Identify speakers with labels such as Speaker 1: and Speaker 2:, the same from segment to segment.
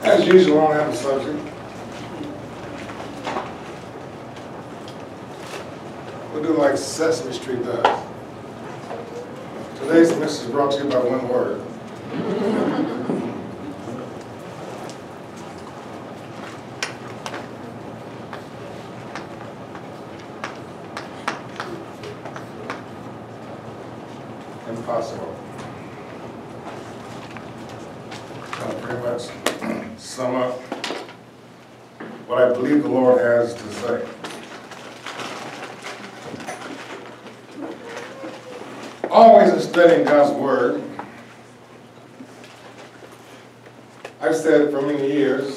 Speaker 1: As usual, I don't have a subject. We'll do like Sesame Street does. Today's message is brought to you by one word. Impossible. I'll pretty much sum up what I believe the Lord has to say. Always in studying God's Word, I've said for many years,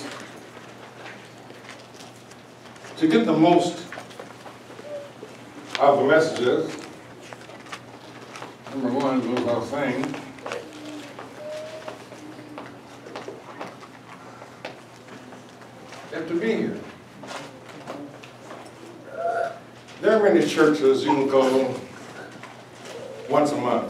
Speaker 1: to get the most out of the messages, number one, as I was saying, you have to be here. There are many churches you can go once a month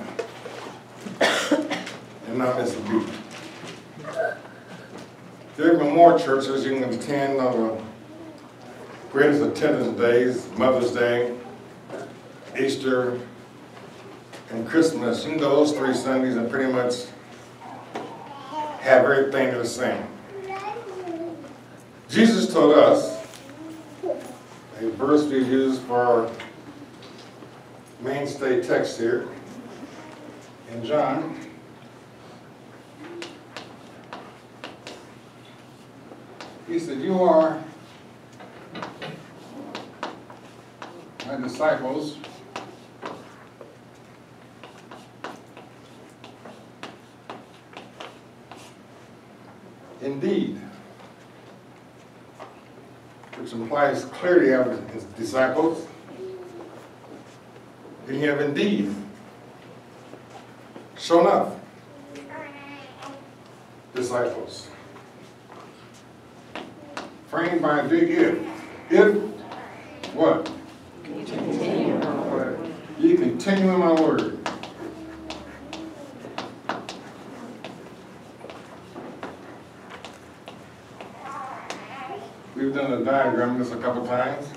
Speaker 1: and not miss a beat. There are even more churches you can attend on the greatest attendance days, Mother's Day, Easter, and Christmas. You can go those 3 Sundays and pretty much have everything the same. Jesus told us, a verse we use for our mainstay text here in John. He said, "You are my disciples indeed," which implies clearly having his disciples. And you have indeed shown up disciples. Framed by a big if. If what?
Speaker 2: Continue in my word.
Speaker 1: You continue in my word. We've done a diagram of this a couple times.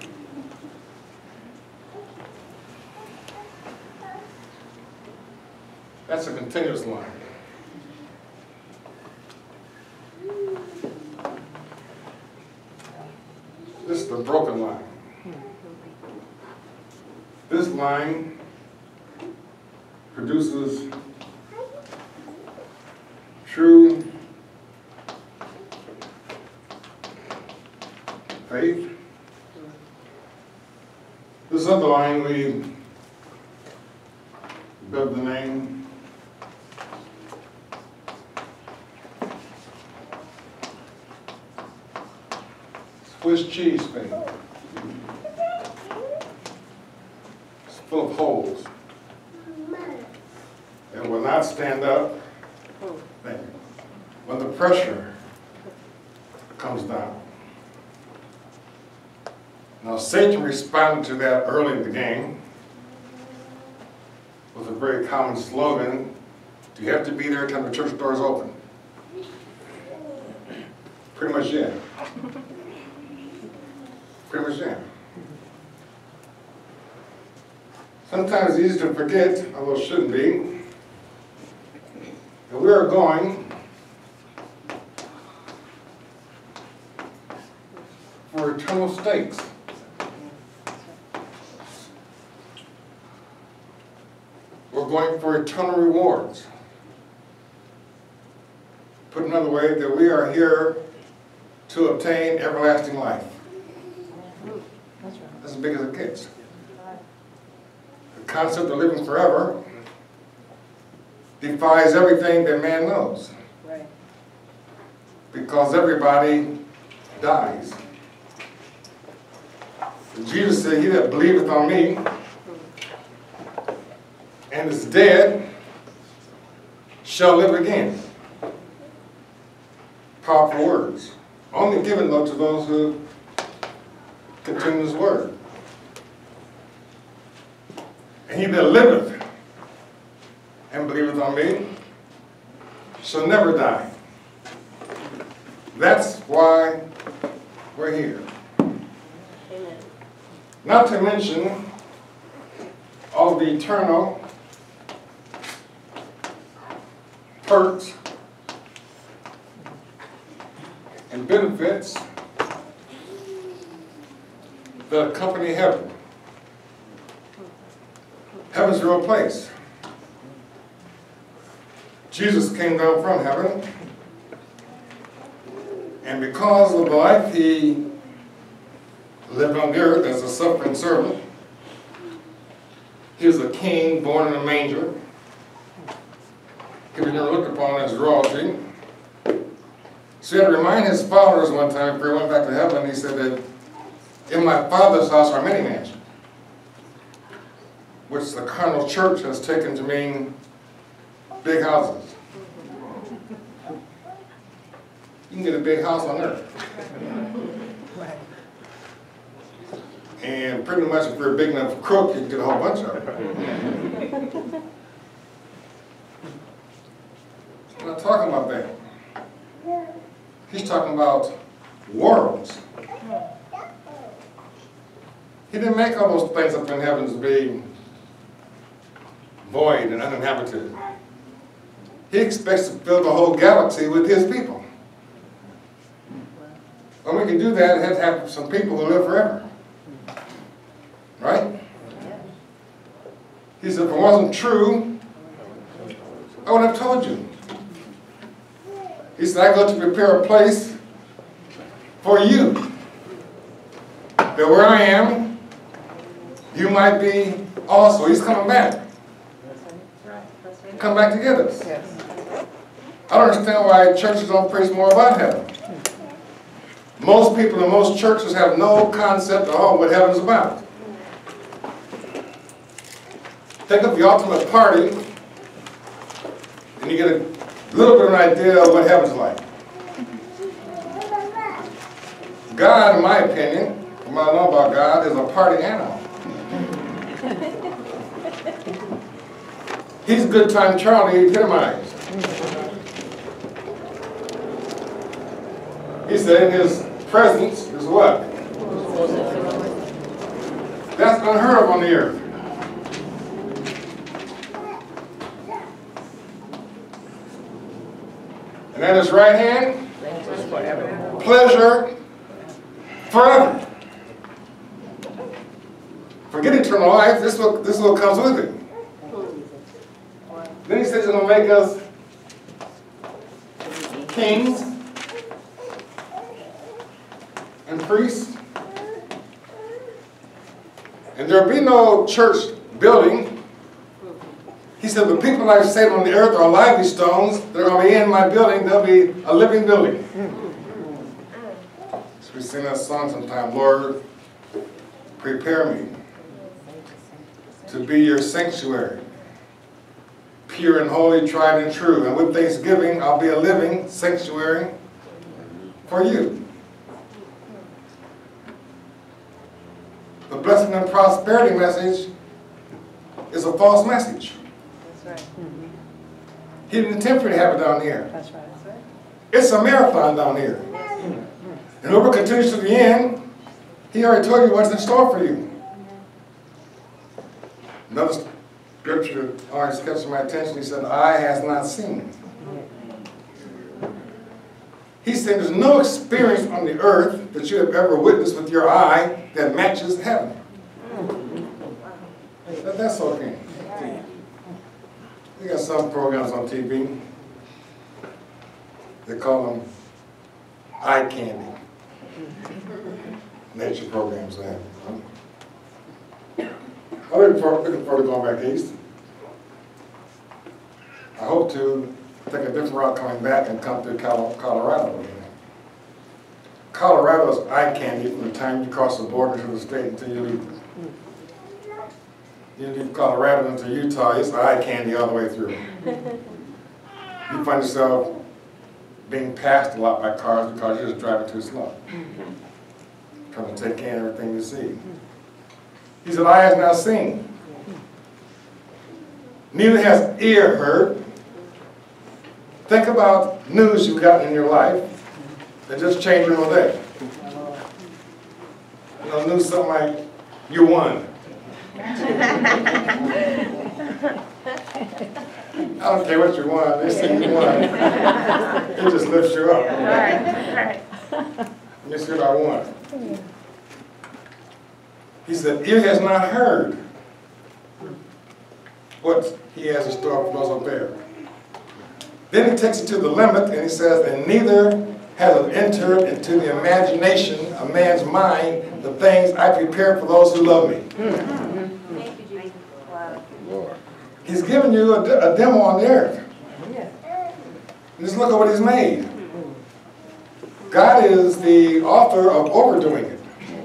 Speaker 1: That's a continuous line. This is the broken line. This line produces true faith. This other line we dubbed the name Swiss cheese faith. It's full of holes. It will not stand up when the pressure comes down. Now, Satan responded to that early in the game with a very common slogan: "Do you have to be there till the church doors open?" Pretty much, yeah. Pretty much, yeah. Sometimes it's easy to forget, although it shouldn't be, that we are going for eternal stakes. We're going for eternal rewards. Put another way, that we are here to obtain everlasting life. That's as big as it gets. The concept of living forever defies everything that man knows.
Speaker 2: Right.
Speaker 1: Because everybody dies. Jesus said, "He that believeth on me and is dead shall live again." Powerful words. Only given, though, to those who continue his word. And he that liveth and believeth on me shall never die. That's why we're here.
Speaker 2: Amen.
Speaker 1: Not to mention all the eternal perks and benefits that accompany heaven. Heaven's a real place. Jesus came down from heaven, and because of the life he lived on the earth as a suffering servant, he was a king born in a manger. He was never looked upon as royalty. So he had to remind his followers one time before he went back to heaven, he said that in my Father's house are many mansions, which the carnal church has taken to mean big houses. You can get a big house on earth. And pretty much if you're a big enough crook, you can get a whole bunch of them. I'm not talking about that. He's talking about worlds. He didn't make all those things up in heaven to be void and uninhabited. He expects to fill the whole galaxy with his people. When we can do that, it has to have some people who live forever. Right? He said, if it wasn't true, I would have told you. He said, I go to prepare a place for you. That where I am, you might be also. He's coming back. Come back to get us. I don't understand why churches don't preach more about heaven. Most people in most churches have no concept at all what heaven's about. Think of the ultimate party, and you get a little bit of an idea of what heaven's like. God, in my opinion, from what I know about God, is a party animal. He's good time Charlie epitomized. He said in his presence is what? That's unheard of on the earth. And at his right hand, pleasure forever. Forget eternal life, this is what comes with it. Then he says he's going to make us kings and priests. And there will be no church building. He said, the people that I've saved on the earth are lively stones. They're going to be in my building. They'll be a living building. So we sing that song sometime, Lord, prepare me to be your sanctuary, pure and holy, tried and true. And with thanksgiving, I'll be a living sanctuary for you. The blessing and prosperity message is a false message.
Speaker 2: That's right.
Speaker 1: He didn't intend for you to have it down here.
Speaker 2: That's right. That's right.
Speaker 1: It's a marathon down here. And whoever continues to the end, he already told you what's in store for you. Another scripture that always catches my attention, he said, eye has not seen. He said there's no experience on the earth that you have ever witnessed with your eye that matches heaven. But that's okay. They got some programs on TV. They call them eye candy. Nature programs they have. I'm looking forward to going back east. I hope to take a different route coming back and come through Colorado again. Colorado is eye candy from the time you cross the border to the state until you leave. You leave Colorado into Utah, it's eye candy all the way through. You find yourself being passed a lot by cars because you're just driving too slow. Trying to take in everything you see. He said, eye has not seen. Neither has ear heard. Think about news you've gotten in your life that just changed your whole day. You know, news something like, you won. I don't care what you won, they say you won. It just lifts you up.
Speaker 2: Right.
Speaker 1: Let me see what I won. He said, ear has not heard what he has in store for those up there. Then he takes it to the limit and he says, and neither has it entered into the imagination of man's mind the things I prepared for those who love me.
Speaker 2: Thank you, Jesus. Wow.
Speaker 1: He's given you a demo on the earth. And just look at what he's made. God is the author of overdoing it.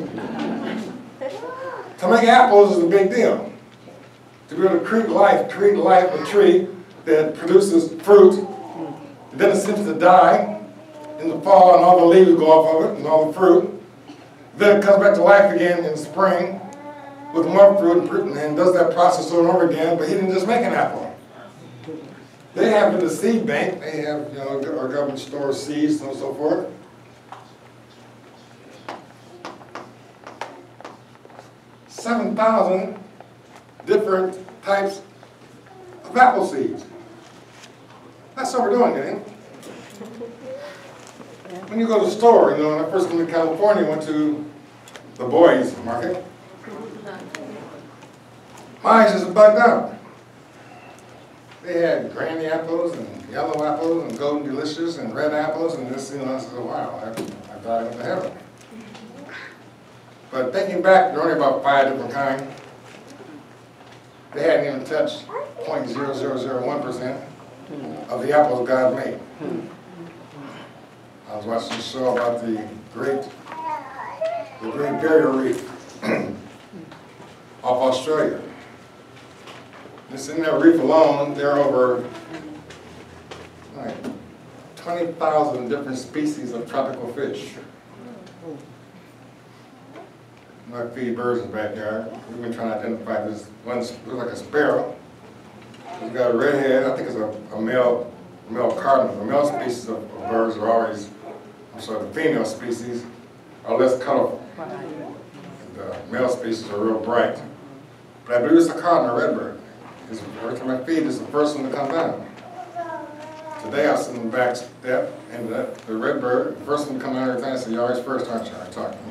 Speaker 1: To make apples is a big deal. To be able to create life, a tree that produces fruit, and then it seems to die in the fall and all the leaves go off of it and all the fruit. Then it comes back to life again in spring with more fruit and does that process over and over again, but he didn't just make an apple. They have in the seed bank, they have, you know, our government stores seeds and so forth. $7,000 different types of apple seeds. That's what we're doing, ain't it? When you go to the store, you know, when I first came to California, I went to the boys' market. My eyes just bugged out. They had granny apples and yellow apples and golden delicious and red apples and this, you know, I said, wow, I thought I went to heaven. But thinking back, there were only about 5 different kinds. They hadn't even touched 0.0001% of the apples God made. I was watching a show about the Great Barrier Reef off Australia. Just in that reef alone, there are over like 20,000 different species of tropical fish. I feed birds in the backyard. We've been trying to identify this one, looks like a sparrow. He's got a red head. I think it's a male cardinal. The male species of birds are always, the female species are less colorful. The male species are real bright. But I believe it's a cardinal redbird. Every time I feed, it's the first one to come down. Today I was in the back step, and the redbird, the first one to come down every time, I said, "You're always first, aren't you?" I talked to him.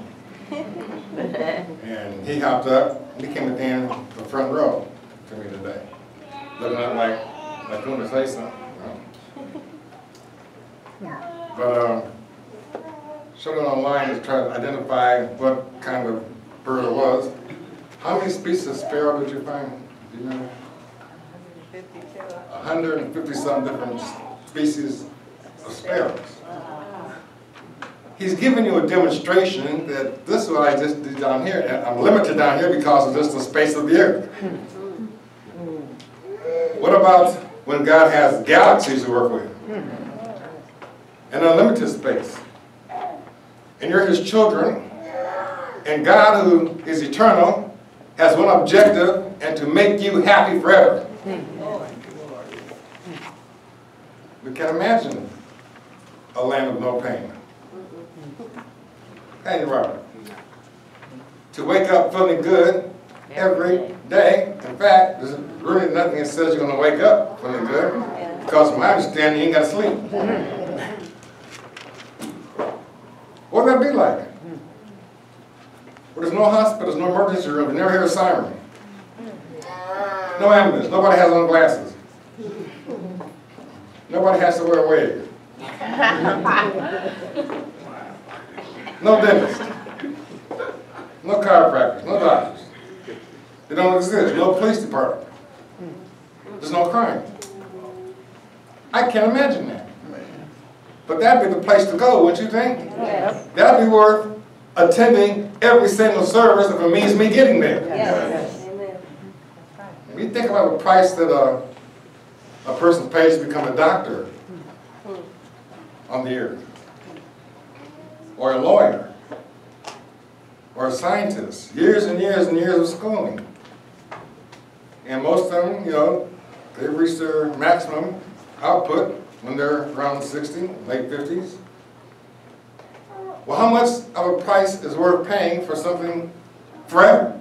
Speaker 1: And he hopped up, and he came in the front row to me today. Looking up like he wanted to say something. You know? But showing online is trying to identify what kind of bird it was. How many species of sparrow did you find? Do you know? 150-some different species of sparrows. He's giving you a demonstration that this is what I just did down here, and I'm limited down here because of just the space of the earth. What about when God has galaxies to work with? An unlimited space. And you're his children, and God, who is eternal, has one objective, and to make you happy forever. We can imagine a land of no pain. Hey, Robert. To wake up feeling good every day. In fact, there's really nothing that says you're going to wake up feeling good, because from my understanding, you ain't got to sleep. What would that be like? Well, there's no hospitals, no emergency room, you never hear a siren. No ambulance, nobody has on glasses. Nobody has to wear a wig. No dentist. No chiropractors, no doctors. They don't exist. No police department. There's no crime. I can't imagine that. But that'd be the place to go, wouldn't you think?
Speaker 2: Yes.
Speaker 1: That'd be worth attending every single service if it means me getting there.
Speaker 2: Yes. Amen.
Speaker 1: When you think about the price that a person pays to become a doctor on the earth, or a lawyer, or a scientist, years and years and years of schooling. And most of them, you know, they reach their maximum output when they're around 60, late 50s. Well, how much of a price is worth paying for something forever?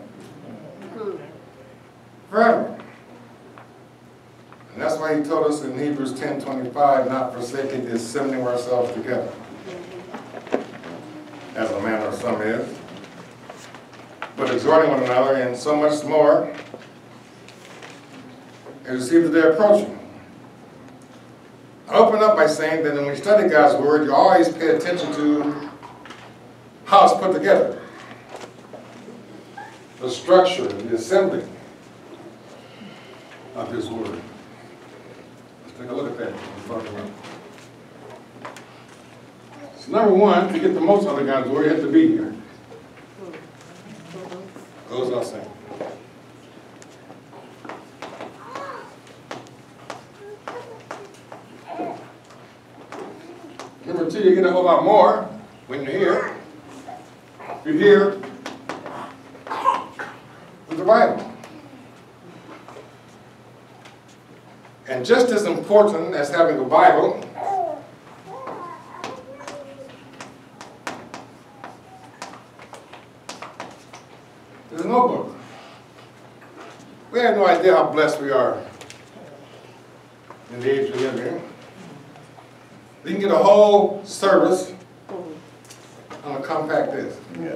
Speaker 1: Forever. And that's why he told us in Hebrews 10:25, not forsaking the assembling of ourselves together, as a manner of some is, but exhorting one another, and so much more as you see the day approaching. I open up by saying that when you study God's Word, you always pay attention to how it's put together. The structure, the assembly of His Word. Let's take a look at that. So number one, to get the most out of God's Word, you have to be here. Goes without saying. Number two, you get a whole lot more when you're here. You're here with the Bible. And just as important as having a Bible is a notebook. We have no idea how blessed we are in the age we live in. We can get a whole service on a compact disc. Yeah.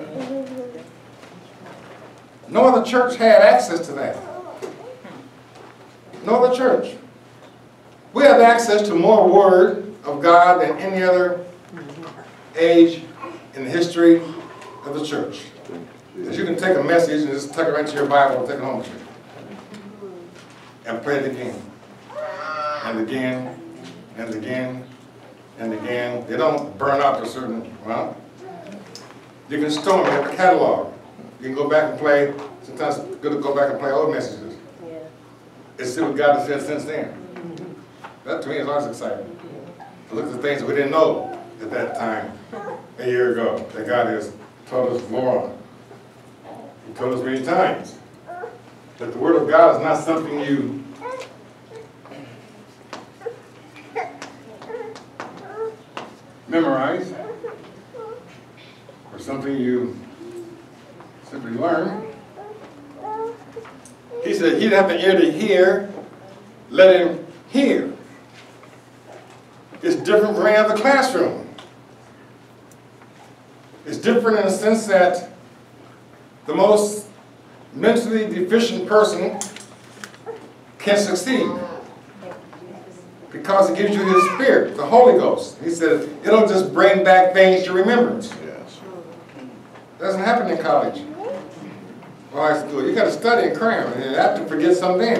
Speaker 1: No other church had access to that. No other church. We have access to more Word of God than any other age in the history of the church. Because you can take a message and just tuck it right into your Bible and take it home with you. And play it again. And again. And again. And again. They don't burn out to a certain, well, you can store them in a catalog. You can go back and play, sometimes it's good to go back and play old messages. Yeah. And see what God has said since then. That to me is always exciting. To look at the things that we didn't know at that time, a year ago, that God has told us more on. He told us many times that the Word of God is not something you memorize or something you simply learn. He said, he'd have an ear to hear, let him hear. It's different from any other classroom. It's different in the sense that the most mentally deficient person can succeed because it gives you His Spirit, the Holy Ghost. He said, it'll just bring back things to remembrance. Yes. It doesn't happen in college or high school. You got to study and cram, and you have to forget something.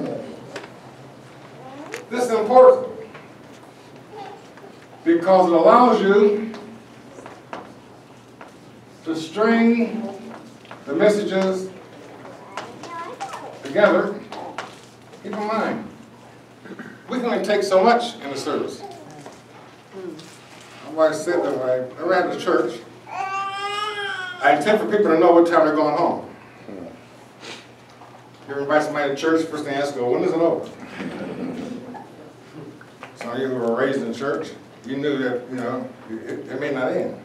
Speaker 1: This is important because it allows you to string the messages together. Keep in mind, we can only take so much in the service. I've always said that when I ran the church, I intend for people to know what time they're going home. You ever invite somebody to church, first thing I ask, well, when is it over? Some of you who were raised in church, you knew that, you know, it may not end.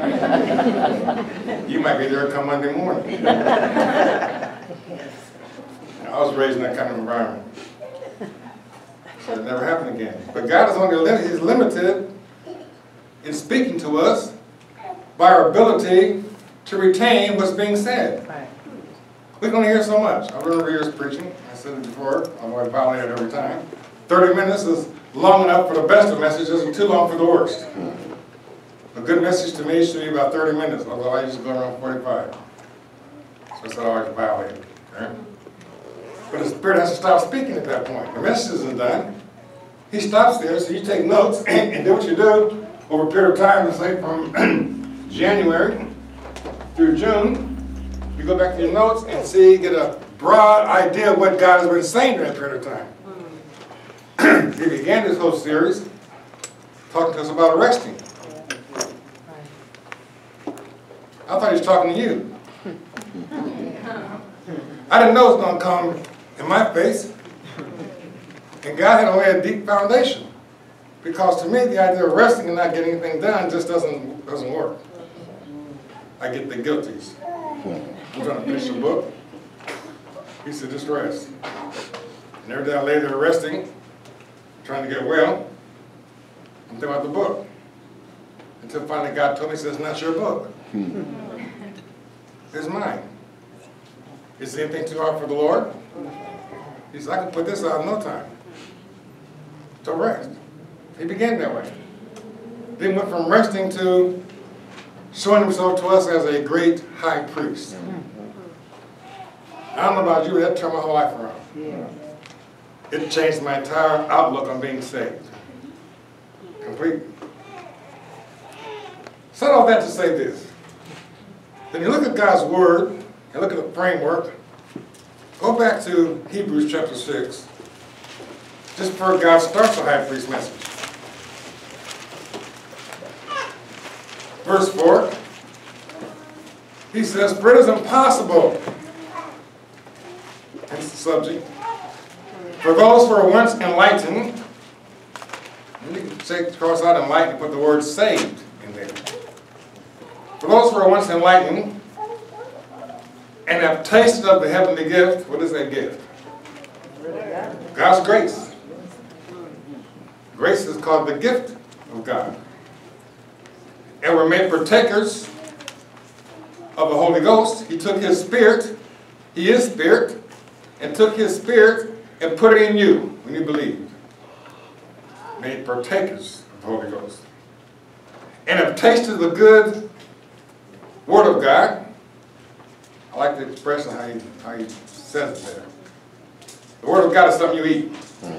Speaker 1: You might be there come Monday morning. I was raised in that kind of environment. So it never happened again. But God is only limited. He's limited in speaking to us by our ability to retain what's being said. We can only hear so much. I remember years preaching. I said it before. I'm going to violate it every time. 30 minutes is long enough for the best of messages and too long for the worst. A good message to me should be about 30 minutes, although I usually go around 45. So that's what I always violate. Okay? But the Spirit has to stop speaking at that point. The message isn't done. He stops there, so you take notes and do what you do over a period of time, let's say from January through June. You go back to your notes and see, get a broad idea of what God has been saying during that period of time. He began this whole series talking to us about arresting. I thought he was talking to you. I didn't know it was going to come in my face. And God had to lay a deep foundation. Because to me, the idea of resting and not getting anything done just doesn't work. I get the guilties. I'm trying to finish the book. He said, just rest. And every day I lay there resting, trying to get well, I'm thinking about the book. Until finally God told me, he said, it's not your book. It's mine. Is there anything too hard for the Lord? He said, I can put this out in no time. To rest. He began that way. Then went from resting to showing himself to us as a great high priest. I don't know about you, but that turned my whole life around. It changed my entire outlook on being saved. Completely. Said all that to say this. When you look at God's Word and look at the framework, go back to Hebrews chapter 6. Just before God starts the high priest message. Verse 4. He says, for it is impossible. That's the subject. For those who are once enlightened, and you can take cross out enlightened and put the word saved in there. For those who are once enlightened and have tasted of the heavenly gift, what is that gift? God's grace. Grace is called the gift of God. And were made partakers of the Holy Ghost. He took his spirit, he is spirit, and took his spirit and put it in you when you believed. Made partakers of the Holy Ghost. And have tasted the good Word of God. I like the expression how he says it there. The Word of God is something you eat.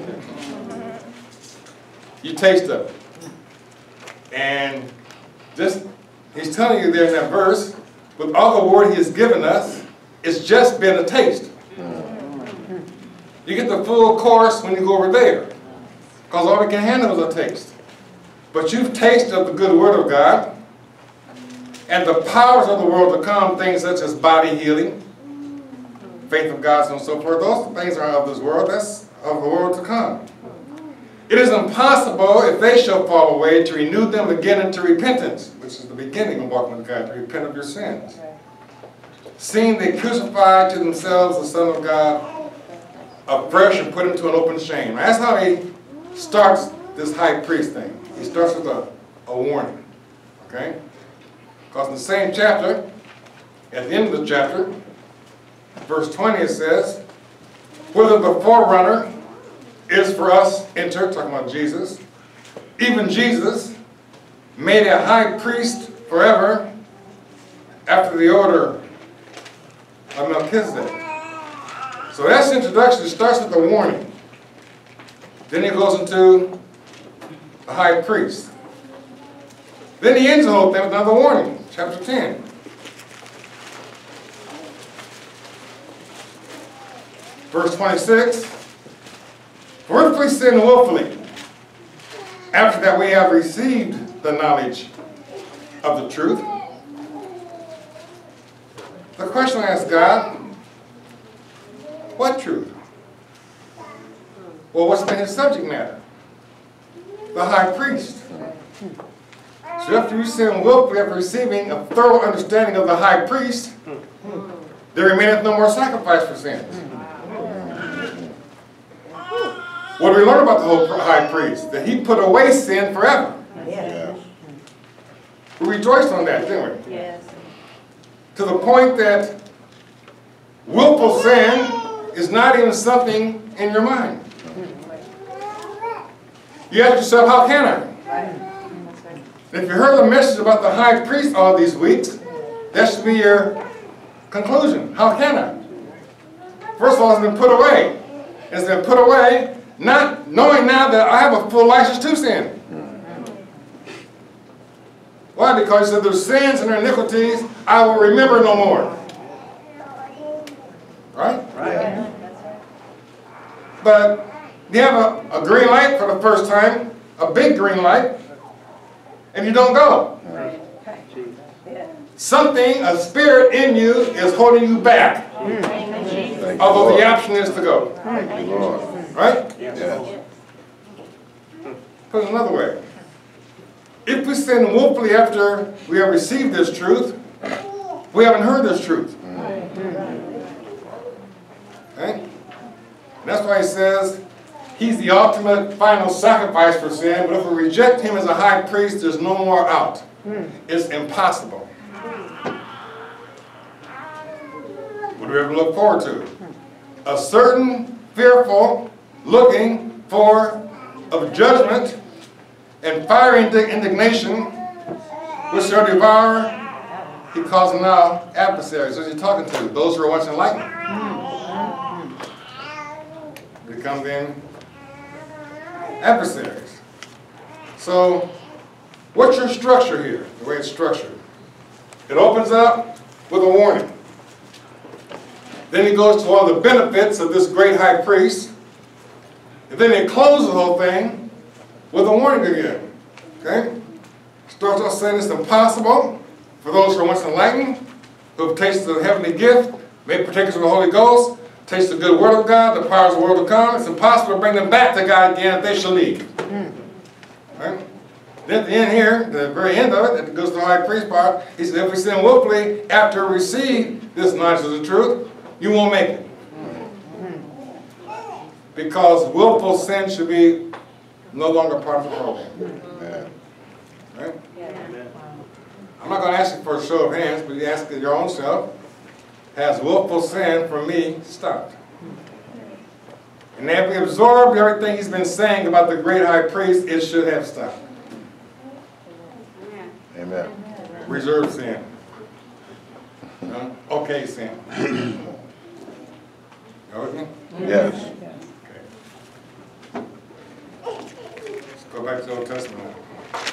Speaker 1: You taste of it. And just, he's telling you there in that verse, with all the Word he has given us, it's just been a taste. You get the full course when you go over there. Because all we can handle is a taste. But you've tasted of the good Word of God, and the powers of the world to come, things such as body healing, faith of God, and so forth. Those things are of this world. That's of the world to come. It is impossible, if they shall fall away, to renew them again into repentance, which is the beginning of walking with God, to repent of your sins. Seeing they crucified to themselves the Son of God afresh and put him to an open shame. That's how he starts this high priest thing. He starts with a warning. Okay? Because in the same chapter, at the end of the chapter, verse 20, it says, whether the forerunner is for us enter, talking about Jesus, even Jesus, made a high priest forever after the order of Melchizedek. So that's the introduction. It starts with a warning. Then he goes into a high priest. Then he ends the whole thing with another warning. Chapter 10. Verse 26. For if we sin willfully, after that we have received the knowledge of the truth. The question I ask God, what truth? Well, what's been his subject matter? The high priest. So after you sin willfully after receiving a thorough understanding of the high priest, there remaineth no more sacrifice for sins. What do we learn about the whole high priest? That he put away sin forever.
Speaker 3: Yes.
Speaker 1: We rejoiced on that, didn't we?
Speaker 2: Yes.
Speaker 1: To the point that willful sin is not even something in your mind. You ask yourself, how can I? If you heard the message about the high priest all these weeks, that should be your conclusion. How can I? First of all, it's been put away. It's been put away not knowing now that I have a full license to sin. Why? Because he said, their sins and their iniquities I will remember no more. Right?
Speaker 3: Right.
Speaker 1: But you have a green light for the first time, a big green light, and you don't go. Something, a spirit in you is holding you back. Although the option is to go. Right?
Speaker 3: Yes.
Speaker 1: Put it another way. If we sin willfully after we have received this truth, we haven't heard this truth. Okay? And that's why he says he's the ultimate final sacrifice for sin, but if we reject him as a high priest, there's no more out. It's impossible. What do we ever look forward to? A certain fearful looking for of judgment and fiery indignation, which shall devour, he calls them now adversaries. Who's he talking to? Those who are once enlightened. Become then adversaries. So, what's your structure here, the way it's structured? It opens up with a warning. Then he goes to all the benefits of this great high priest. And then he closes the whole thing with a warning again. Okay? Starts off saying it's impossible for those who are once enlightened, who have tasted the heavenly gift, made partakers of the Holy Ghost, taste the good word of God, the powers of the world to come. It's impossible to bring them back to God again if they shall leave. Right? Then at the end here, the very end of it, it goes to the high priest part, he says, if we sin willfully after we receive this knowledge of the truth, you won't make it. Because willful sin should be no longer part of the program. Right? I'm not going to ask you for a show of hands, but you ask your own self, has willful sin for me stopped? And if we absorbed everything he's been saying about the great high priest, it should have stopped.
Speaker 3: Amen.
Speaker 1: Reserved sin. Okay sin. You with me?
Speaker 3: Yes.
Speaker 1: Okay. Let's go back to the Old Testament now.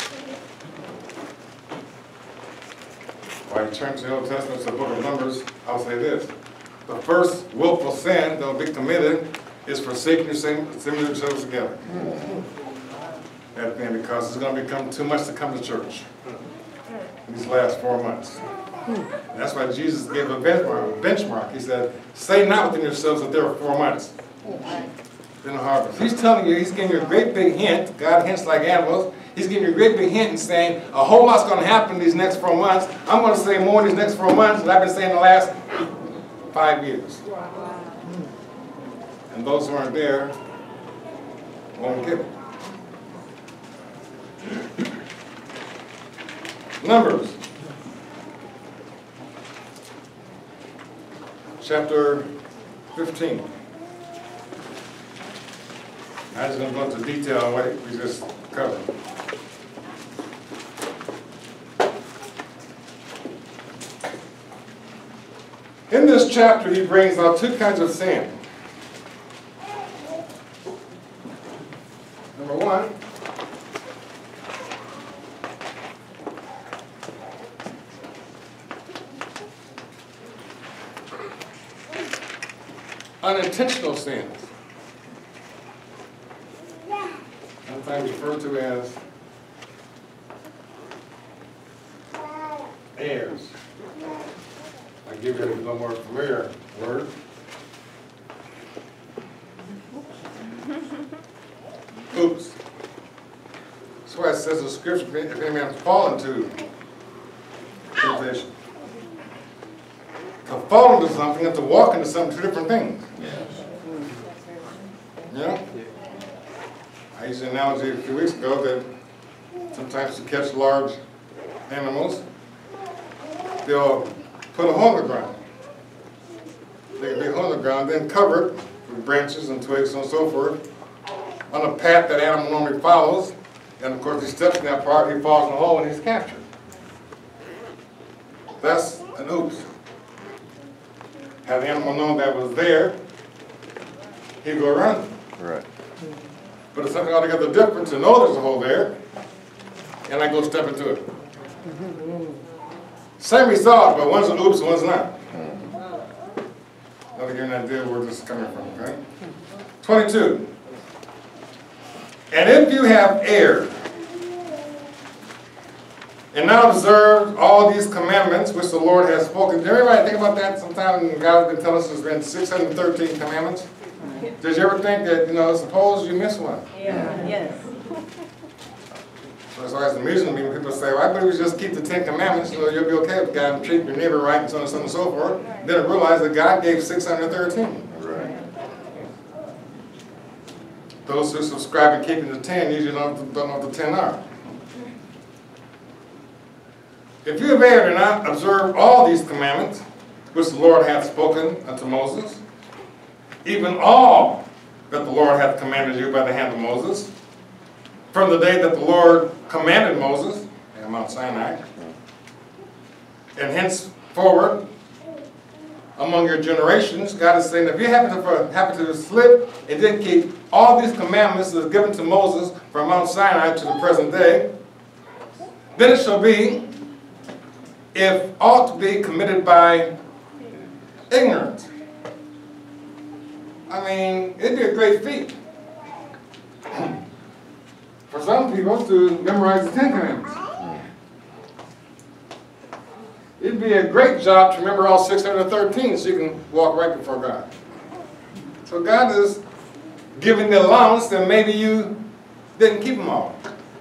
Speaker 1: While you turn to the Old Testament, to the book of Numbers, I'll say this. The first willful sin that will be committed is forsaking yourselves together. That being because it's going to become too much to come to church in these last 4 months. And that's why Jesus gave a benchmark. He said, say not within yourselves that there are 4 months in the harvest. He's telling you, he's giving you a great big hint. God hints like animals. He's giving you a great big hint and saying, a whole lot's going to happen these next 4 months. I'm going to say more in these next 4 months than I've been saying the last 5 years. And those who aren't there won't get it. Numbers. Chapter 15. I'm just going to go into detail on what we just covered. In this chapter, he brings out 2 kinds of sin. Number 1, unintentional sins. Sometimes referred to as errors. I'll give you a little more familiar word. Oops. That's why it says in the scripture, if any man fall into temptation. To fall into something and to walk into something, 2 different things. Yeah? I used an analogy a few weeks ago that sometimes to catch large animals, they'll put a hole in the ground. They can be a hole in the ground, then cover it with branches and twigs and so forth on a path that animal normally follows. And of course, he steps in that part, he falls in the hole, and he's captured. That's an oops. Had the animal known that was there, he'd go around it.
Speaker 3: Right.
Speaker 1: But it's something altogether different to know there's a hole there, and I go step into it. Same result, but one's an oops and one's not. That'll give you an idea where this is coming from, okay? 22. And if you have erred, and not observed all these commandments which the Lord has spoken. Did everybody think about that sometime? God has been telling us there's been 613 commandments. Did you ever think that, suppose you miss one?
Speaker 2: Yeah. Yes.
Speaker 1: So That's always amusing to me when people say, well, I believe we just keep the 10 Commandments, you know, you'll be okay with God and treat your neighbor right and so on and so on and so forth. Then I realize that God gave 613.
Speaker 3: Right.
Speaker 1: Those who subscribe to keeping the 10 usually don't know what the 10 are. If you obey or not observe all these commandments, which the Lord hath spoken unto Moses, even all that the Lord hath commanded you by the hand of Moses, from the day that the Lord commanded Moses at Mount Sinai, and henceforward among your generations, God is saying, if you happen to slip and didn't keep all these commandments that are given to Moses from Mount Sinai to the present day, then it shall be, if ought to be committed by ignorance. I mean, it'd be a great feat for some people to memorize the 10 Commandments. It'd be a great job to remember all 613 so you can walk right before God. So God is giving the allowance that maybe you didn't keep them all,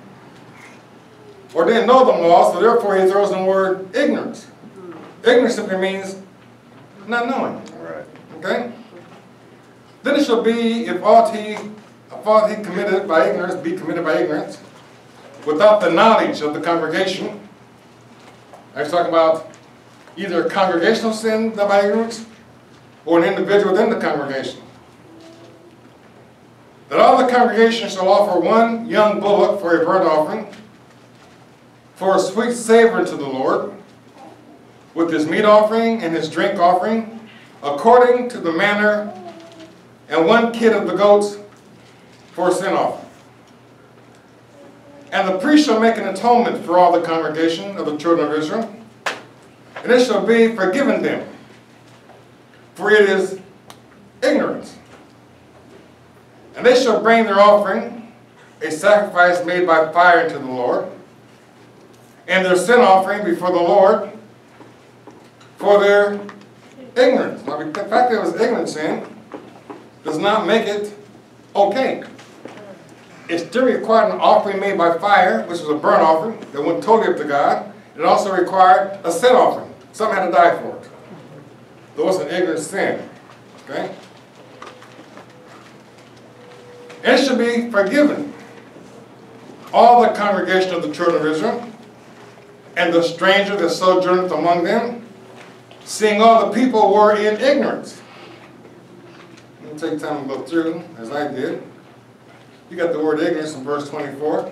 Speaker 1: or didn't know them all, so therefore he throws in the word ignorance. Ignorance simply means not knowing.
Speaker 3: Right.
Speaker 1: Okay? Then it shall be, if aught he committed by ignorance, be committed by ignorance, without the knowledge of the congregation. I was talking about either a congregational sin done by ignorance, or an individual within the congregation. That all the congregation shall offer one young bullock for a burnt offering, for a sweet savor unto the Lord, with his meat offering and his drink offering, according to the manner, and one kid of the goats for a sin offering. And the priest shall make an atonement for all the congregation of the children of Israel, and it shall be forgiven them, for it is ignorance. And they shall bring their offering, a sacrifice made by fire unto the Lord, and their sin offering before the Lord, for their ignorance. Now, the fact that it was ignorant sin does not make it okay. It still required an offering made by fire, which was a burnt offering that went totally up to God. It also required a sin offering. Someone had to die for it. There was an ignorant sin. Okay? And it should be forgiven. All the congregation of the children of Israel, and the stranger that sojourneth among them, seeing all the people were in ignorance. Let me take time to go through, as I did. You got the word ignorance in verse 24,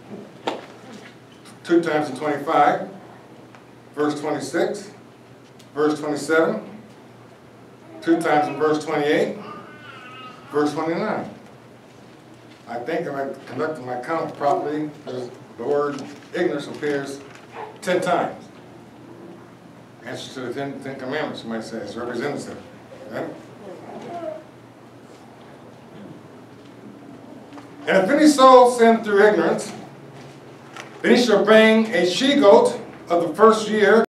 Speaker 1: 2 times in 25, verse 26, verse 27, 2 times in verse 28, verse 29. I think if I conducted my count properly, the word ignorance appears 10 times. Answer to the 10 Commandments, you might say, it's representative. Okay? And if any soul sin through ignorance, then he shall bring a she-goat of the first year